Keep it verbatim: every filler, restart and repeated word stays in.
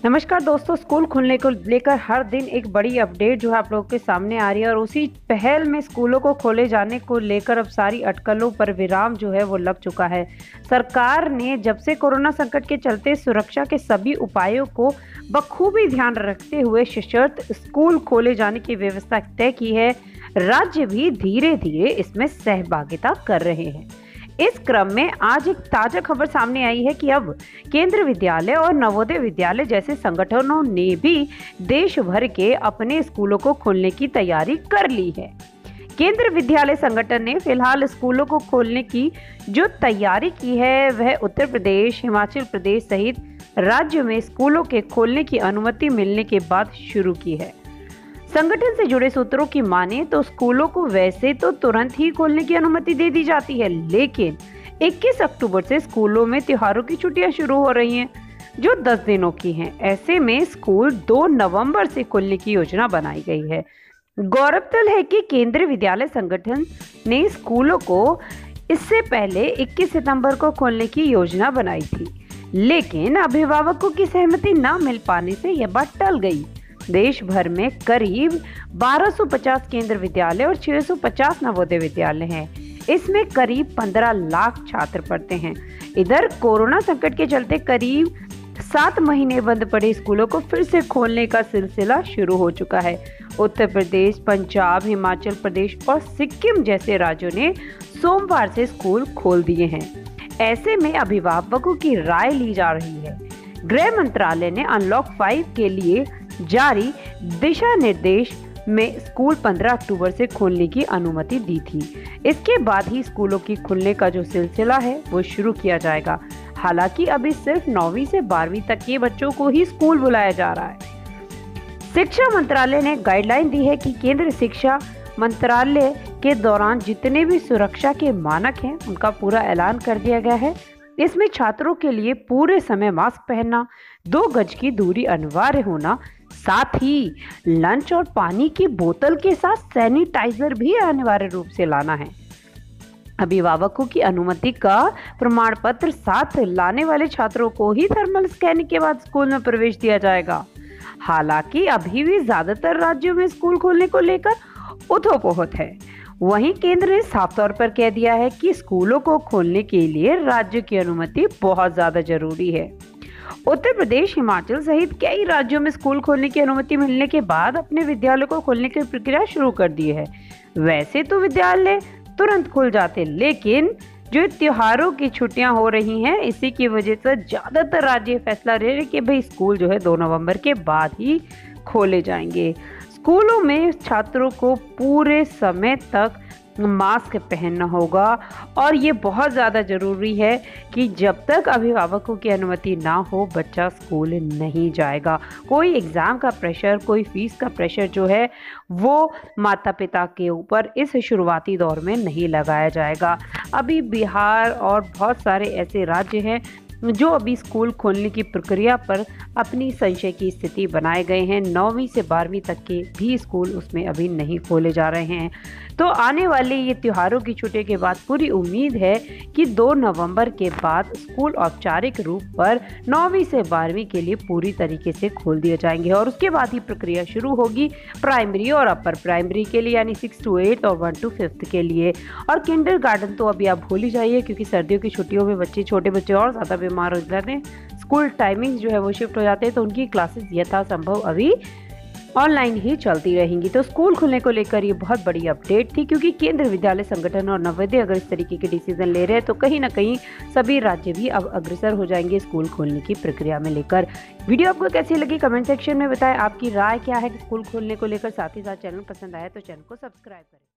नमस्कार दोस्तों, स्कूल खुलने को लेकर हर दिन एक बड़ी अपडेट जो है आप लोगों के सामने आ रही है और उसी पहल में स्कूलों को खोले जाने को लेकर अब सारी अटकलों पर विराम जो है वो लग चुका है। सरकार ने जब से कोरोना संकट के चलते सुरक्षा के सभी उपायों को बखूबी ध्यान रखते हुए सशर्त स्कूल खोले जाने की व्यवस्था तय की है, राज्य भी धीरे धीरे इसमें सहभागिता कर रहे हैं। इस क्रम में आज एक ताजा खबर सामने आई है कि अब केंद्रीय विद्यालय और नवोदय विद्यालय जैसे संगठनों ने भी देश भर के अपने स्कूलों को खोलने की तैयारी कर ली है। केंद्रीय विद्यालय संगठन ने फिलहाल स्कूलों को खोलने की जो तैयारी की है वह उत्तर प्रदेश, हिमाचल प्रदेश सहित राज्य में स्कूलों के खोलने की अनुमति मिलने के बाद शुरू की है। संगठन से जुड़े सूत्रों की माने तो स्कूलों को वैसे तो तुरंत ही खोलने की अनुमति दे दी जाती है, लेकिन इक्कीस अक्टूबर से स्कूलों में त्योहारों की छुट्टियां शुरू हो रही हैं, जो दस दिनों की हैं। ऐसे में स्कूल दो नवंबर से खोलने की योजना बनाई गई है। गौरतलब है कि केंद्रीय विद्यालय संगठन ने स्कूलों को इससे पहले इक्कीस सितंबर को खोलने की योजना बनाई थी, लेकिन अभिभावकों की सहमति न मिल पाने से यह बात टल गई। देश भर में करीब बारह सौ पचास केंद्रीय विद्यालय और छह सौ पचास नवोदय विद्यालय हैं। इसमें करीब पंद्रह लाख छात्र पढ़ते हैं। इधर कोरोना संकट के चलते करीब सात महीने बंद पड़े स्कूलों को फिर से खोलने का सिलसिला शुरू हो चुका है। उत्तर प्रदेश, पंजाब, हिमाचल प्रदेश और सिक्किम जैसे राज्यों ने सोमवार से स्कूल खोल दिए हैं। ऐसे में अभिभावकों की राय ली जा रही है। गृह मंत्रालय ने अनलॉक फाइव के लिए जारी दिशा निर्देश में स्कूल पंद्रह अक्टूबर से खोलने की अनुमति दी थी। इसके बाद ही स्कूलों की खुलने का जो सिलसिला है वो शुरू किया जाएगा। हालांकि अभी सिर्फ नौवीं से बारहवीं तक के बच्चों को ही स्कूल बुलाया जा रहा है। शिक्षा मंत्रालय ने गाइडलाइन दी है कि केंद्रीय शिक्षा मंत्रालय के दौरान जितने भी सुरक्षा के मानक हैं उनका पूरा ऐलान कर दिया गया है। इसमें छात्रों के लिए पूरे समय मास्क पहनना, दो गज की दूरी अनिवार्य होना, साथ ही लंच और पानी की बोतल के साथ सैनिटाइजर भी अनिवार्य रूप से लाना है। अभिभावकों की अनुमति का प्रमाण पत्र साथ लाने वाले छात्रों को ही थर्मल स्कैनिंग के बाद स्कूल में प्रवेश दिया जाएगा। हालांकि अभी भी ज्यादातर राज्यों में स्कूल खोलने को लेकर उथोपोहत है। वहीं केंद्र ने साफ तौर पर कह दिया है कि स्कूलों को खोलने के लिए राज्य की अनुमति बहुत ज्यादा जरूरी है। उत्तर प्रदेश, हिमाचल सहित कई राज्यों में स्कूल खोलने की अनुमति मिलने के बाद अपने विद्यालयों को खोलने की प्रक्रिया शुरू कर दी है। वैसे तो विद्यालय तुरंत खुल जाते, लेकिन जो त्योहारों की छुट्टियां हो रही हैं इसी की वजह से ज्यादातर राज्य फैसला ले रहे कि भाई स्कूल जो है दो नवंबर के बाद ही खोले जाएंगे। स्कूलों में छात्रों को पूरे समय तक मास्क पहनना होगा और ये बहुत ज़्यादा ज़रूरी है कि जब तक अभिभावकों की अनुमति ना हो बच्चा स्कूल नहीं जाएगा। कोई एग्ज़ाम का प्रेशर, कोई फीस का प्रेशर जो है वो माता पिता के ऊपर इस शुरुआती दौर में नहीं लगाया जाएगा। अभी बिहार और बहुत सारे ऐसे राज्य हैं जो अभी स्कूल खोलने की प्रक्रिया पर अपनी संशय की स्थिति बनाए गए हैं। नौवीं से बारहवीं तक के भी स्कूल उसमें अभी नहीं खोले जा रहे हैं। तो आने वाले ये त्योहारों की छुट्टियों के बाद पूरी उम्मीद है कि दो नवंबर के बाद स्कूल औपचारिक रूप पर नौवीं से बारहवीं के लिए पूरी तरीके से खोल दिए जाएंगे और उसके बाद ही प्रक्रिया शुरू होगी प्राइमरी और अपर प्राइमरी के लिए, यानी सिक्स टू एट और वन टू फिफ्थ के लिए। और किंडर गार्डन तो अभी आप भूल ही जाइए, क्योंकि सर्दियों की छुट्टियों में बच्चे, छोटे बच्चे और ज़्यादा बीमार हो जाते हैं। स्कूल टाइमिंग जो है वो शिफ्ट हो जाते हैं, तो उनकी क्लासेस यथासंभव अभी ऑनलाइन ही चलती रहेंगी। तो स्कूल खुलने को लेकर ये बहुत बड़ी अपडेट थी, क्योंकि केंद्रीय विद्यालय संगठन और नवोदय अगर इस तरीके के डिसीजन ले रहे हैं तो कहीं ना कहीं सभी राज्य भी अब अग्रसर हो जाएंगे स्कूल खोलने की प्रक्रिया में लेकर। वीडियो आपको कैसी लगी कमेंट सेक्शन में बताएं, आपकी राय क्या है स्कूल खोलने को लेकर। साथ ही साथ चैनल पसंद आया तो चैनल को सब्सक्राइब करें।